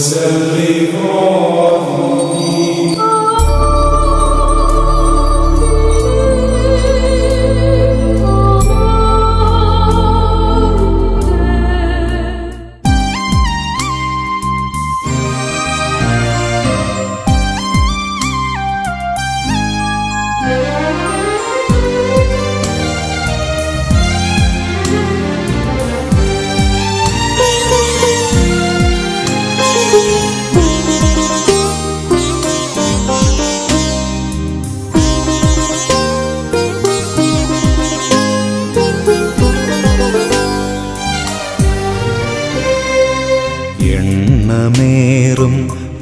എണ്ണമേറും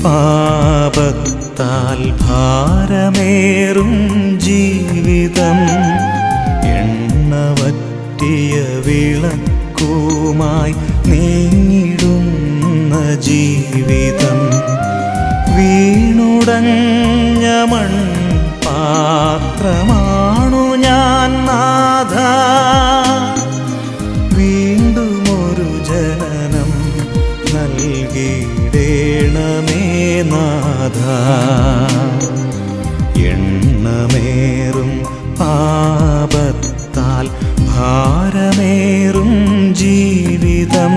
പാപത്താൽ ഭാരമേറും ജീവിതം എണ്ണവറ്റിയ വിളക്കുമായി നീങ്ങിടുന്ന ജീവിതം വീണുടഞ്ഞ മൺപാത്രമാണു ഞാൻ നാഥ വീണ്ടുമൊരു ജനനം നൽകിയിടേണമേ നാഥ എണ്ണമേറും പാപത്താൽ ഭാരമേറും ജീവിതം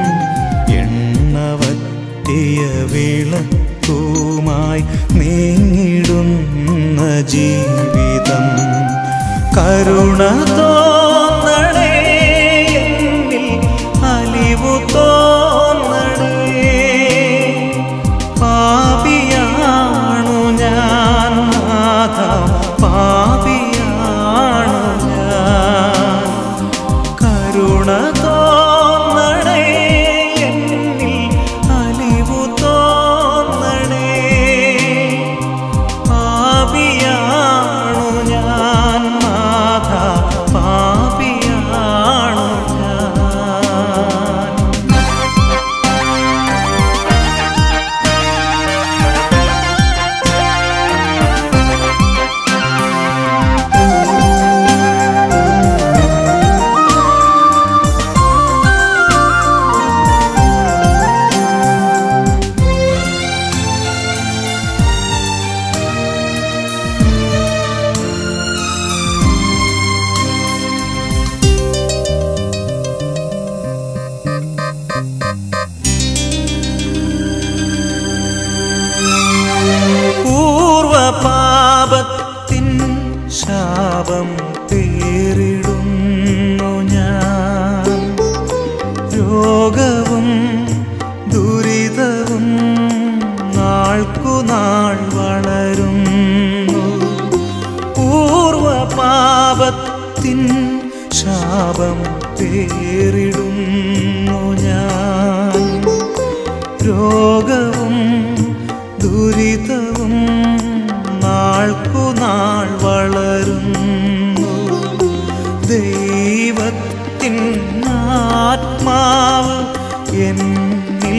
എണ്ണവറ്റിയ വിളക്കുമായി നീങ്ങിടുന്ന ജീവിതം കരുണ തോന്നണേ എന്നിൽ അലിവു തോന്നണേ പാപിയാണു ഞാൻ നാഥ പാപിയാണു ഞാൻ കരുണ തോന്നണേ എന്നിൽ അലിവു തോന്നണേ പാപിയാണു ഞാൻ നാഥ പാപിയാണു ഞാൻ. പൂർവപാപത്തിൻ ശാപം പേറിടുന്നു ഞാൻ രോഗവും ദുരിതവും നാൾക്കുനാൾ വളരുന്നു പൂർവപാപത്തിൻ ശാപം പേറിടുന്നു ഞാൻ രോഗവും ദുരിതവും നാൾക്കുനാൾ വളരുന്നു ദൈവത്തിൻ ആത്മാവ് എന്നിൽ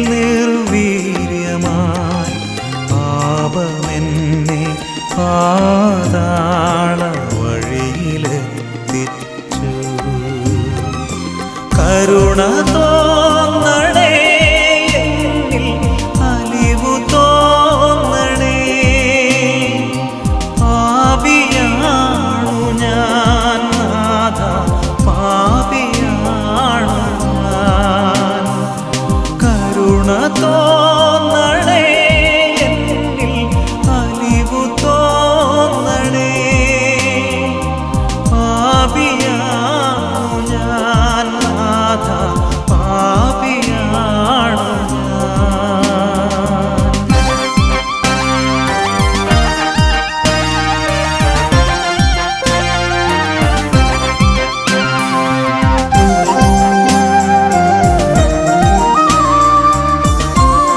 നിർവീര്യമായി പാപമെന്നെ പാതാള വഴിയിലെത്തിച്ചു കരുണ തോന്നണേ എന്നിൽ അലിവു തോന്നണേ പാപിയാണു ഞാൻ നാഥ പാപിയാണു ഞാൻ കരുണ തോന്നണേ എന്നിൽ അലിവു തോന്നണേ പാപിയാണു ഞാൻ നാഥ പാപിയാണു ഞാൻ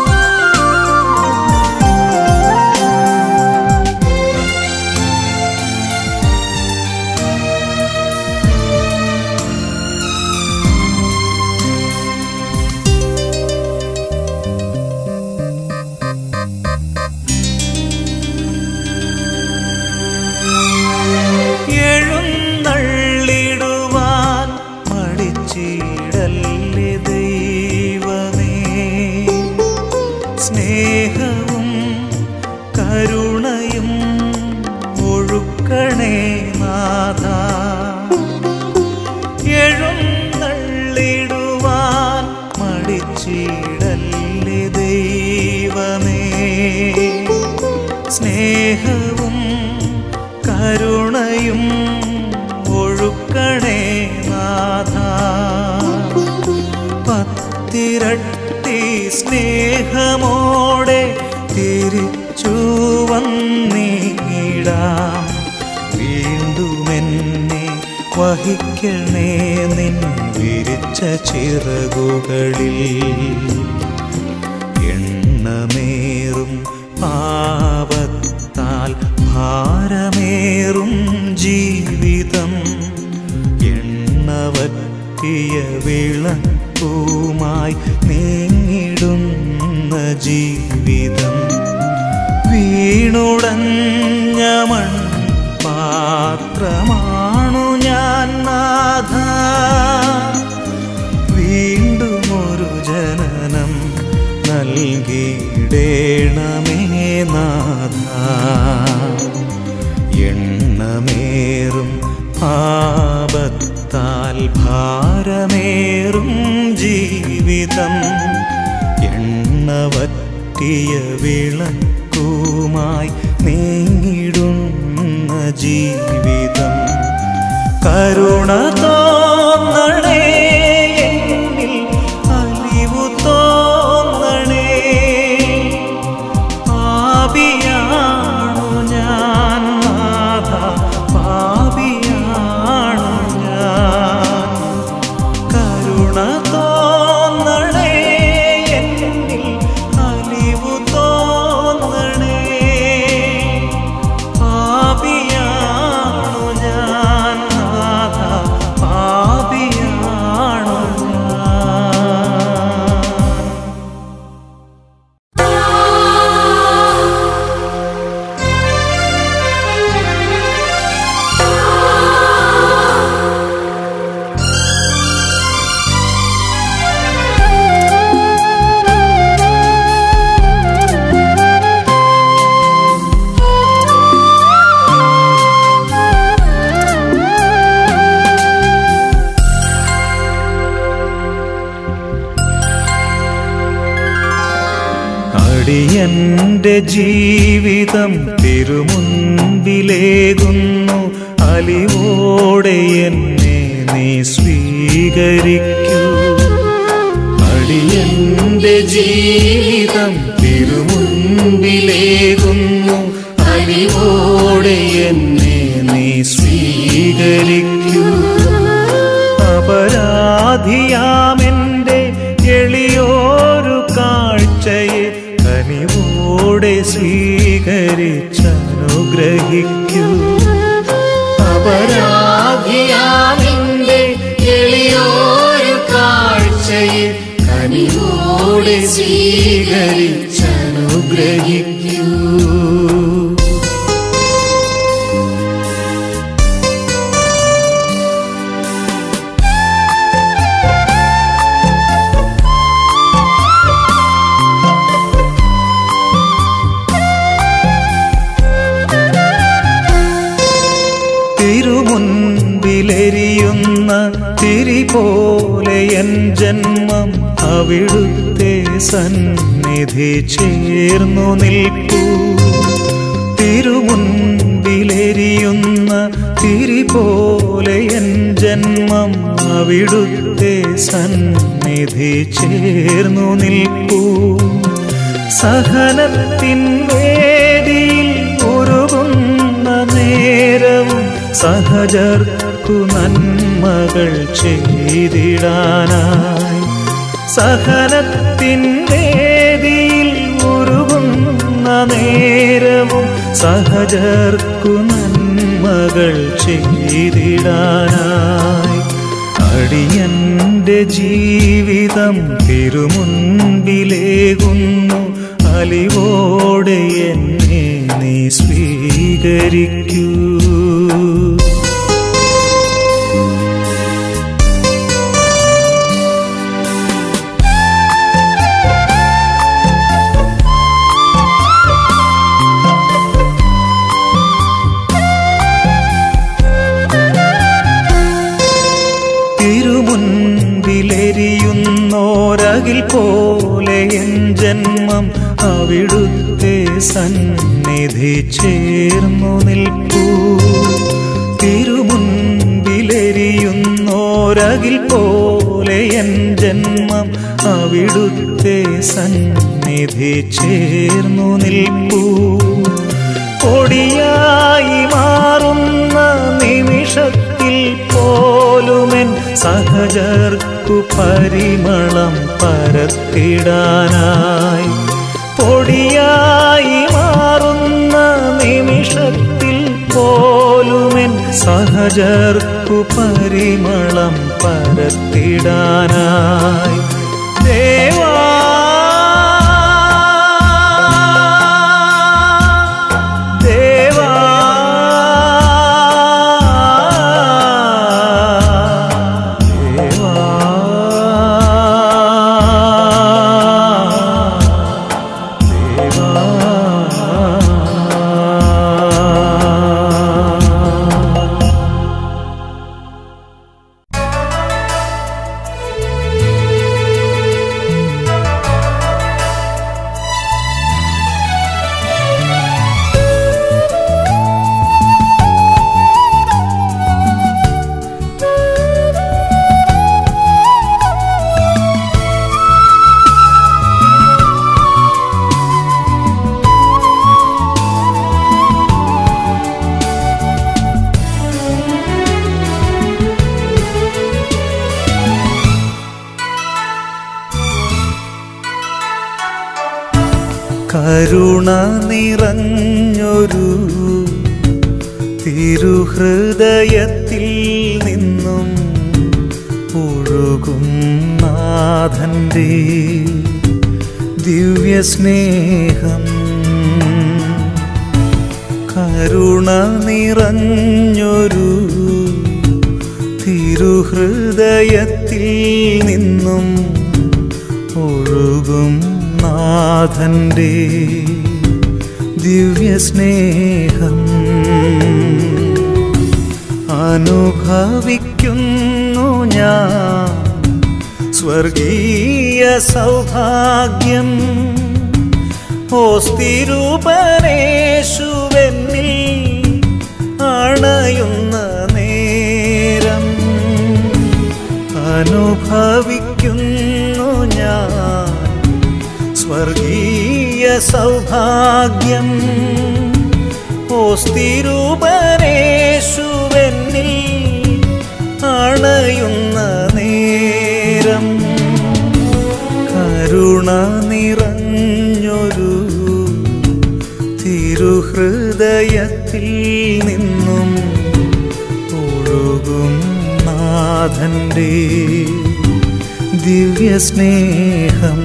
വച്ചിടല്ലേ ദൈവമേ. സ്നേഹവും കരുണയും ഒഴുക്കണേ നാഥ. പത്തിരട്ടി സ്നേഹമോടെ തിരിച്ചു വന്നിടാം. വീണ്ടുമെന്നെ വഹിക്കണേ നിൻ വിരിച്ച ചിറകുകളിൽ. എണ്ണമേറും പാപത്താൽ ഭാരമേറും ജീവിതം. എണ്ണവറ്റിയ വിളക്കുമായി നീങ്ങിടുന്ന ജീവിതം. വീണുടഞ്ഞ മൺപാത്രമാണു ഞാൻ നാഥ. വീണ്ടുമൊരു ജനനം നൽകിയിടേണമേ നാഥ. എണ്ണമേറും പാപത്താൽ ഭാരമേറും ജീവിതം. എണ്ണവറ്റിയ വിളക്കുമായി നീങ്ങിടുന്ന ജീവിതം. കരുണ തോന്നണേ എന്നിൽ, അലിവു തോന്നണേ. പാപിയാണു ഞാൻ നാഥ, പാപിയാണു ഞാൻ. കരുണ തോന്നണേ എന്നിൽ, അലിവു തോന്നണേ. പാപിയാണു ഞാൻ നാഥ, പാപിയാണു അടിയന്റെ ജീവിതം തിരുമുൻപിലേകുന്നു. അലിവോടെ എന്നെ നീ സ്വീകരിക്കൂ. അടിയന്റെ ജീവിതം തിരുമുൻപിലേകുന്നു. അലിവോടെ എന്നെ നീ സ്വീകരിക്കൂ. അപരാധിയാമെന്റെ എളിയോരു കാഴ്ചയെ കനിവോടെ സ്വീകരിച്ചനുഗ്രഹിക്കൂ. അപരാധിയാമെന്റെ എളിയോരു കാഴ്ചയെ കനിവോടെ സ്വീകരിച്ചനുഗ്രഹിക്കൂ. തിരുമുൻപിലെരിയുന്ന തിരി പോലെ എൻ ജന്മം അവിടുത്തെ സന്നിധി ചേർന്നു നിൽക്കൂ. തിരുമുൻപിലെരിയുന്ന തിരി പോലെ എൻ ജന്മം അവിടുത്തെ സന്നിധി ചേർന്നു നിൽക്കൂ. സഹനത്തിൻ വേദിയിൽ ഉരുകുന്ന നേരവും സഹജർക്കു നന്മകൾ ചെയ്തിടാനായി. സഹനത്തിൻ വേദിയിൽ ഉരുകുന്ന നേരവും സഹജർക്കു നന്മകൾ ചെയ്തിടാനായി. അടിയന്റെ ജീവിതം തിരുമുൻപിലേകുന്നു. അലിവോടെ എന്നെ നീ സ്വീകരിക്കൂ. തിരുമുൻപിലെരിയുന്നോര നിന്നോരകിൽ പോലെ എൻ ജന്മം അവിടുത്തെ സന്നിധി ചേർന്നു നിൽപ്പൂ. തിരുമുൻപിലെരിയുന്നോരകിൽ പോലെ എൻ ജന്മം അവിടുത്തെ സന്നിധി ചേർന്നു നിൽപ്പൂ. പൊടിയായി മാറുന്ന നിമിഷത്തിൽ പോലുമെൻ സഹചർക്കു പരിമളം പരത്തിടാനായി. പൊടിയായി മാറുന്ന നിമിഷത്തിൽ പോലുമെൻ സഹചർക്കു പരിമളം പരത്തിടാനായി. ദേവാ കരുണ നിറഞ്ഞൊരു തിരുഹൃദയത്തിൽ നിന്നും ഒഴുകും നാഥന്റെ ദിവ്യസ്നേഹം. കരുണ നിറഞ്ഞൊരു തിരുഹൃദയത്തിൽ നിന്നും ഒഴുകും നാഥന്റെ ദിവ്യസ്നേഹം. അനുഭവിക്കുന്നു ഞാൻ സ്വർഗീയ സൗഭാഗ്യം. ഓസ്തിരൂപനേശുവെന്നിൽ അണയുന്ന നേരം അനുഭവിക്കുന്നു ഞാൻ സ്വർഗീയ സൗഭാഗ്യം. ഓസ്തിരൂപനേശുവെന്നിൽ അണയുന്ന നേരം കരുണ നിറഞ്ഞൊരു തിരുഹൃദയത്തിൽ നിന്നും ഒഴുകും നാഥന്റെ ദിവ്യസ്നേഹം.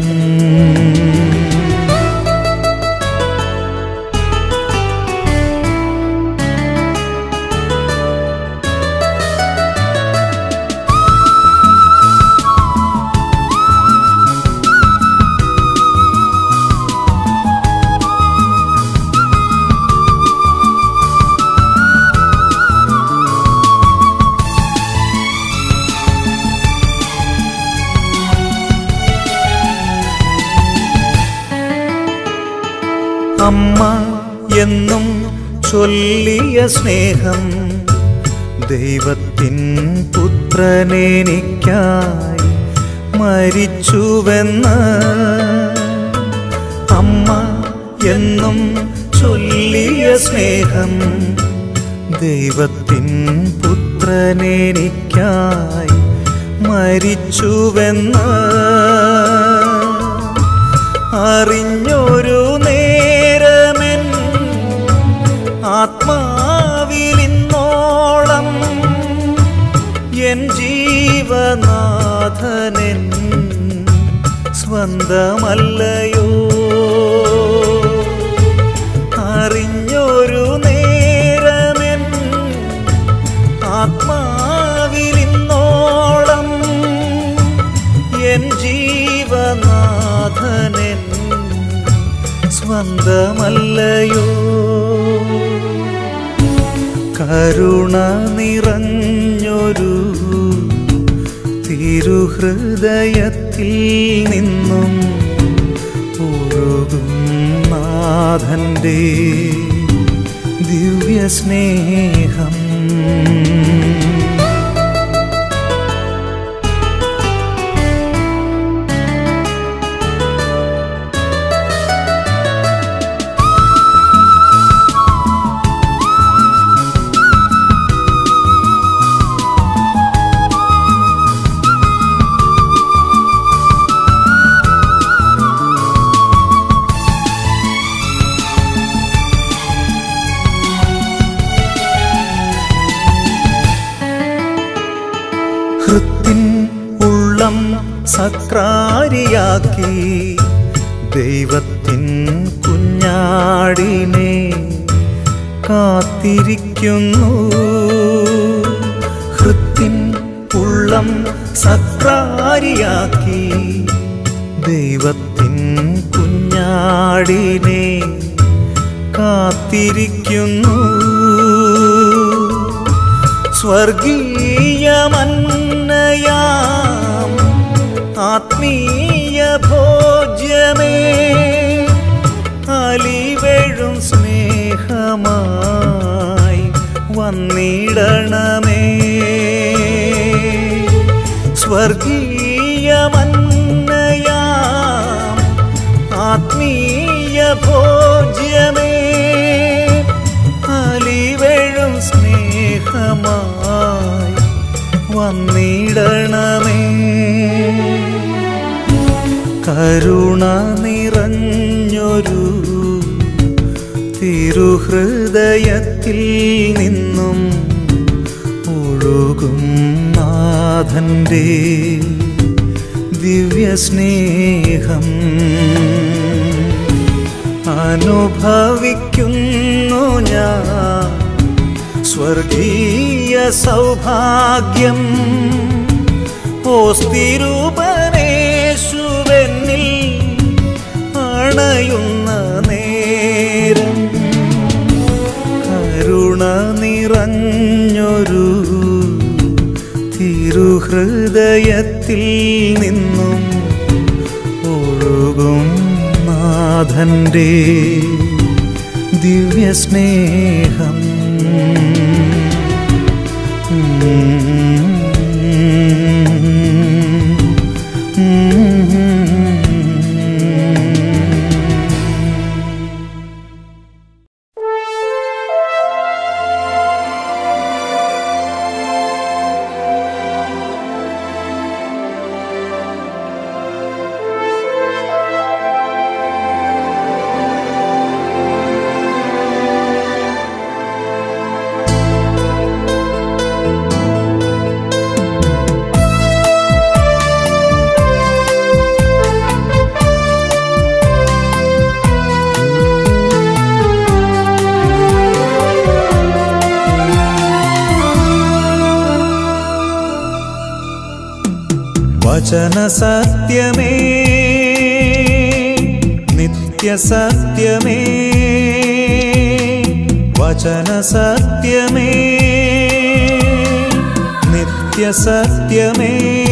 അമ്മ എന്നും ചൊല്ലിയ സ്നേഹം ദൈവത്തിൻ പുത്രനെനിക്കായി മരിച്ചുവെന്ന്. അമ്മ എന്നും ചൊല്ലിയ സ്നേഹം ദൈവത്തിൻ പുത്രനെനിക്കായി മരിച്ചുവെന്ന് അറിഞ്ഞൊരു നേരമെൻ ആത്മാവിലിന്നോളം എൻ ജീവനാഥനെൻ സ്വന്തമല്ലയോ. അറിഞ്ഞൊരു നേരമെൻ ആത്മാവിലിന്നോളം എൻ ജീവനാഥനെൻ സ്വന്തമല്ലയോ. കരുണ നിറഞ്ഞൊരു തിരുഹൃദയത്തിൽ നിന്നും ഒഴുകും നാഥന്റെ ദിവ്യസ്നേഹം. ഹൃത്തിൻ ഉള്ളം സക്രാരിയാക്കി ദൈവത്തിൻ കുഞ്ഞാടിനെ കാത്തിരിക്കുന്നു. ഹൃത്തിൻ ഉള്ളം സക്രാരിയാക്കി ദൈവത്തിൻ കുഞ്ഞാടിനെ കാത്തിരിക്കുന്നു. സ്വർഗീയമന്നയാം ആത്മീയ ഭോജ്യമേ, അലിവെഴും സ്നേഹമായി വന്നിടണമേ. സ്വർഗീയമന്നയാം ആത്മീയ ഭോജ്യമേ, അലിവെഴും സ്നേഹമായി വന്നിടണമേ. കരുണ നിറഞ്ഞൊരു തിരുഹൃദയത്തിൽ നിന്നും ഒഴുകും നാഥന്റെ ദിവ്യസ്നേഹം. അനുഭവിക്കുന്നു ഞാൻ സ്വർഗീയ സൗഭാഗ്യം. ഓസ്തിരൂപനേശുവെന്നിൽ അണയുന്ന നേരം, കരുണ നിറഞ്ഞൊരു തിരുഹൃദയത്തിൽ നിന്നും ഒഴുകും നാഥന്റെ ദിവ്യസ്നേഹം. വചനസത്യമേ, നിത്യസത്യമേ, വചനസത്യമേ, നിത്യസത്യമേ,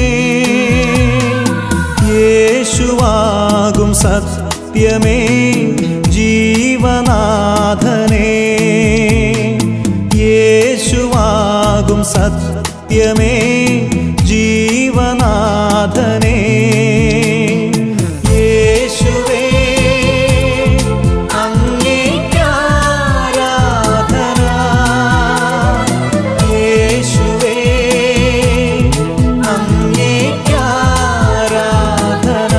യേശുവാകും സത്യമേ, ജീവനാഥനേ, യേശുവാകും സത്യമേ, ജീവനാഥനേ. യേശുവേ അങ്ങേക്കാരാധന, യേശുവേ അങ്ങേക്കാരാധന,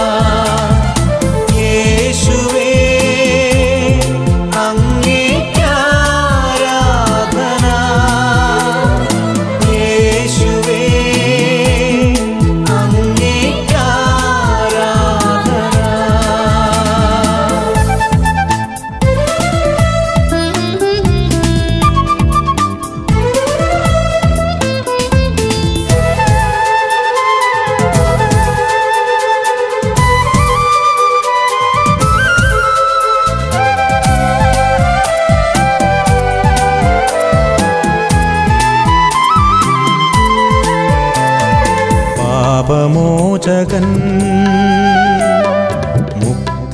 യേശുവേ അങ്ങേക്കാരാധന, യേശുവേ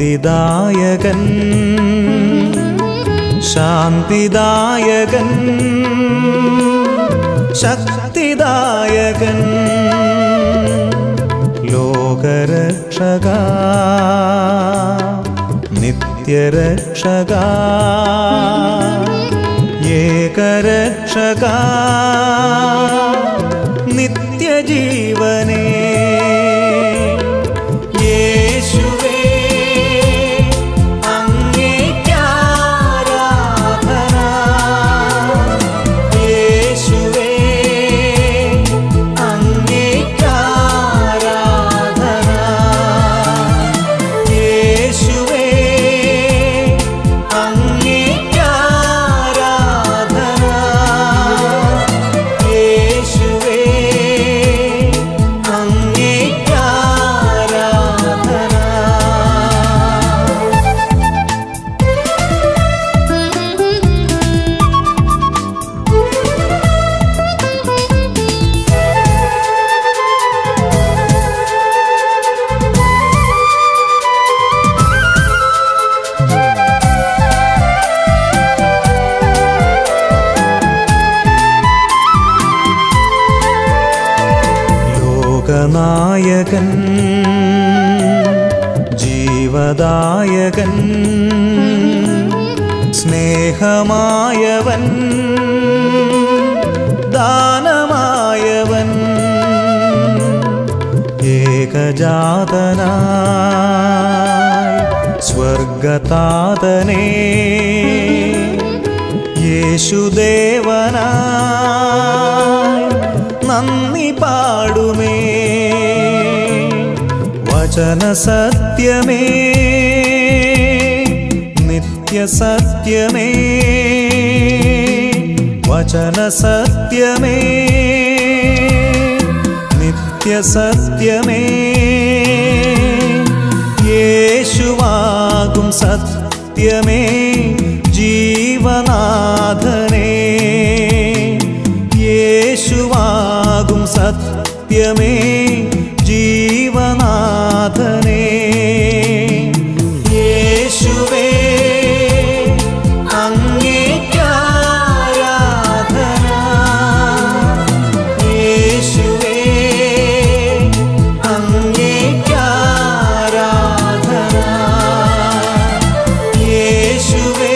മുക്തിദായകൻ ശാന്തിദായകൻ ശക്തിദായകൻ ലോകരക്ഷക നിത്യരക്ഷക ഏകരക്ഷക നിത്യജീവനേ യേശുവേ അങ്ങേയ്ക്കാരാധന യേശുവേ അങ്ങേയ്ക്കാരാധന യേശുവേ അങ്ങേയ്ക്കാരാധന യേശുവേ ലോകനായകൻ ജീവദായകൻ സ്നേഹമായവൻ ദാനമായവൻ ഏകജാതനായി സ്വർഗതാതനേ യേശുദേവനായി നന്ദി പാടുമേ വചനസത്യമേ നിത്യസത്യമേ വചനസത്യമേ നിത്യസത്യമേ യേശുവാകും സത്യമേ ജീവനാഥനേ യേശുവാകും സത്യമേ ജീവനാഥനേ യേശുവേ അങ്ങേയ്ക്കാരാധന യേശുവേ അങ്ങേയ്ക്കാരാധന യേശുവേ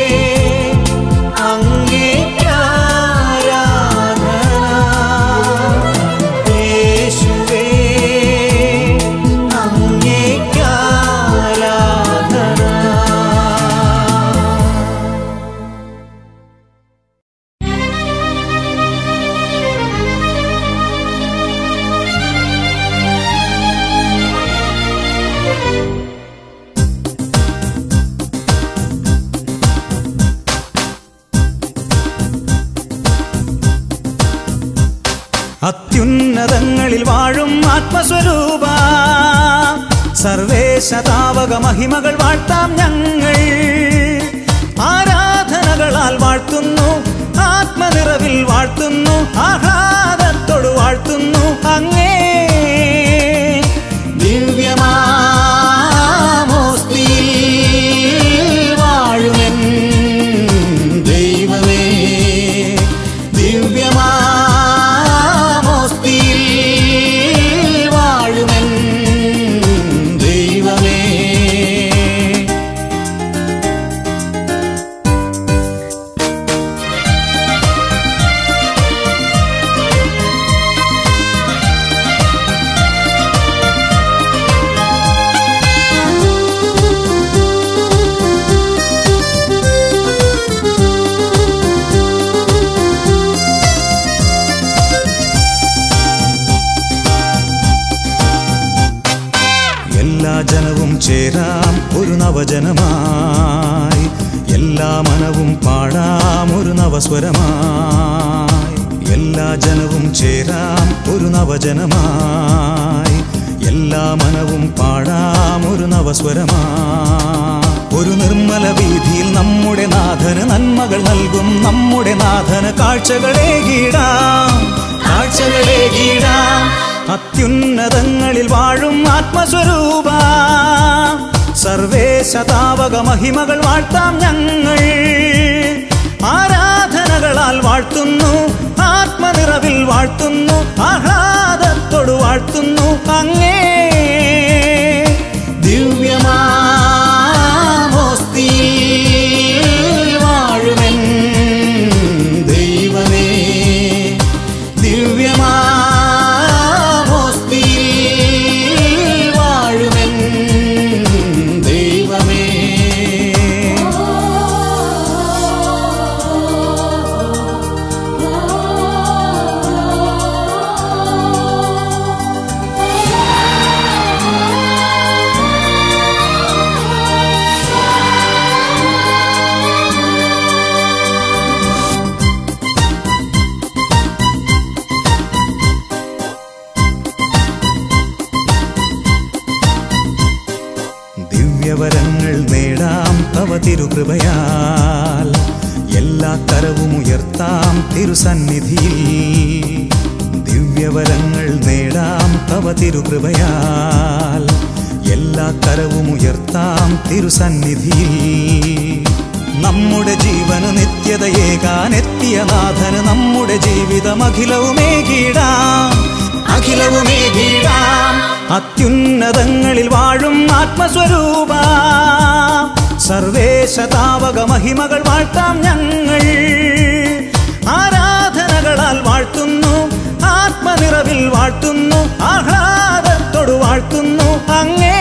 അത്യുന്നതങ്ങളിൽ വാഴും ആത്മസ്വരൂപ സർവേശതാവക മഹിമകൾ വാഴ്ത്താം ഞങ്ങൾ ആരാധനകളാൽ വാഴ്ത്തുന്നു ആത്മനിറവിൽ വാഴ്ത്തുന്നു ആഹ്ലാദത്തോട് വാഴ്ത്തുന്നു അങ്ങേ ദിവ്യമാമോസ്തിയിൽ വാഴുമെൻ ദൈവമേ ദിവ്യമാ എല്ലാ ജനവും ചേരാം ഒരു നവജനമായി എല്ലാ മനവും പാടാം ഒരു നവസ്വരമായി എല്ലാ ജനവും ചേരാം ഒരു നവജനമായി എല്ലാ മനവും പാടാം ഒരു നവസ്വരമായി ഒരു നിർമ്മല വീതിയിൽ നമ്മുടെ നാഥന് നന്മകൾ നൽകും നമ്മുടെ നാഥന് കാഴ്ചകളേകിടാം അത്യുന്നതങ്ങളിൽ വാഴും ആത്മസ്വരൂപ സർവേ സർവേശതാവക മഹിമകൾ വാഴ്ത്താം ഞങ്ങൾ. ആരാധനകളാൽ വാഴ്ത്തുന്നു, ആത്മനിറവിൽ വാഴ്ത്തുന്നു, ആഹ്ലാദത്തോട് വാഴ്ത്തുന്നു അങ്ങേ. ദിവ്യമാമോസ്തിയിൽ വാഴുമെൻ ദൈവമേ, ദിവ്യമാമോസ്തിയിൽ വാഴുമെൻ ദൈവമേ. ദിവ്യവരങ്ങൾ നേടാം തവ തിരുകൃപയാൽ, എല്ലാ കരവും ഉയർത്താം തിരുസന്നിധിയിൽ. ദിവ്യവരങ്ങൾ നേടാം തവ തിരുകൃപയാൽ, എല്ലാ കരവും ഉയർത്താം തിരുസന്നിധിയിൽ. നമ്മുടെ ജീവന് നിത്യതയേകാനെത്തിയ നാഥന് നമ്മുടെ ജീവിതം അഖിലവുമേകിടാം, അഖിലവുമേകിടാം. അത്യുന്നതങ്ങളിൽ വാഴും ആത്മസ്വരൂപ, സർവേശതാവക മഹിമകൾ വാഴ്ത്താം ഞങ്ങൾ. ആരാധനകളാൽ വാഴ്ത്തുന്നു, ആത്മനിറവിൽ വാഴ്ത്തുന്നു, ആഹ്ലാദത്തോട് വാഴ്ത്തുന്നു അങ്ങേ.